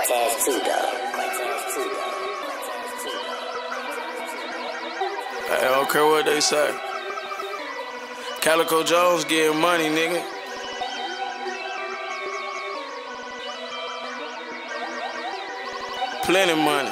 Cortez too, though. I don't care what they say. Calico Jones getting money, nigga. Plenty money.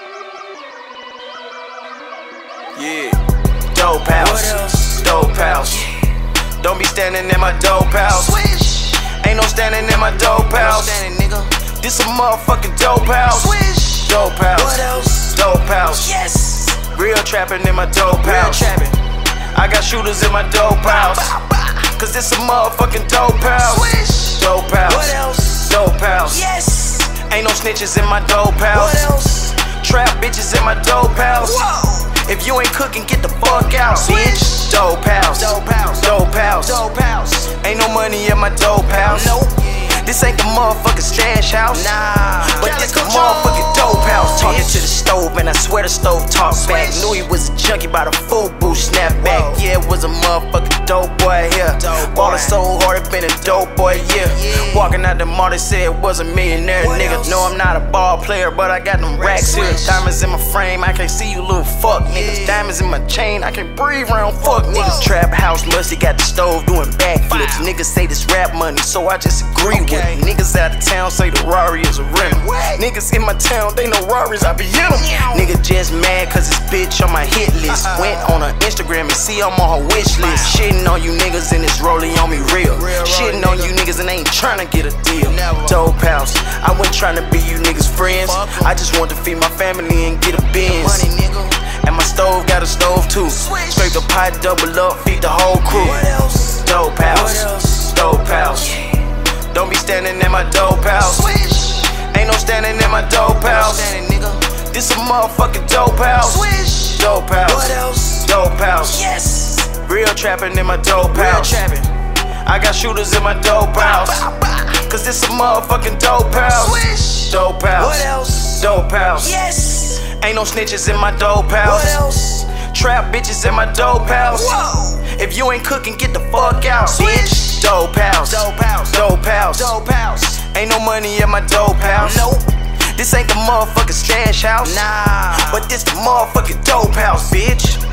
Yeah. Dope house. Dope house. Don't be standing in my dope house. Ain't no standing in my dope house. This a motherfucking dope house. Dope house. What else? Dope house. Yes. Real trapping in my dope house. I got shooters in my dope house. Cause this a motherfucking dope house. Dope house. What else? Dope house. Yes. Ain't no snitches in my dope house. What else? Trap bitches in my dope house. Whoa. If you ain't cooking, get the fuck out, bitch. Dope house. Dope house. Dope house. Dope house. Ain't no money in my dope house. Nope. This ain't the motherfucking stash house. Nah. But this the motherfucking dope house. Talking to the stove, and I swear the stove talk back. Knew he was a junkie by the full boost snapback. Yeah, it was a motherfucking dope boy here. Ballin' so hard, it been a dope boy, yeah. Walking out the mall, they said it was a millionaire nigga. No, I'm not a ball player, but I got them racks here. Diamonds in my frame, I can't see you little fuck niggas. Diamonds in my chain, I can't breathe around fuck niggas. Trap house musty, got the stove doing backflips. Niggas say this rap money, so I just agree with it. Niggas out of town say the Rari is a rental. Niggas in my town, they know Raris, I be in them. Nigga just mad cause this bitch on my hit list. Went on her Instagram and see I'm on her wish list. Shitting on you niggas and it's rolling on me real. Shitting on you niggas and ain't trying to get a deal. Dope house, I wasn't trying to be you niggas friends. I just want to feed my family and get a Benz. And my stove got a stove too. Scrape the pot, double up, feed the whole crew. Dope house, dope house. Don't be standing in my dope house. Ain't no standing in my dope house. This a motherfucking dope house. Dope house. What else? Dope house. Yes. Real trapping in my dope house. I got shooters in my dope house. Cause this a motherfucking dope house. Dope house. What else? Dope house. Yes. Ain't no snitches in my dope house. What else? Trap bitches in my dope house. Whoa. If you ain't cooking, get the fuck out, bitch. Dope house. Dope house. Dope house. Dope house. Ain't no money in my dope house. Nope. This ain't the motherfucking stash house. Nah. But this the motherfucking dope house, bitch.